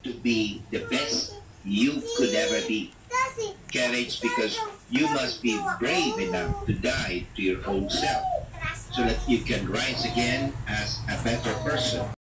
to be the best you could ever be. Courage because you must be brave enough to die to your old self so that you can rise again as a better person.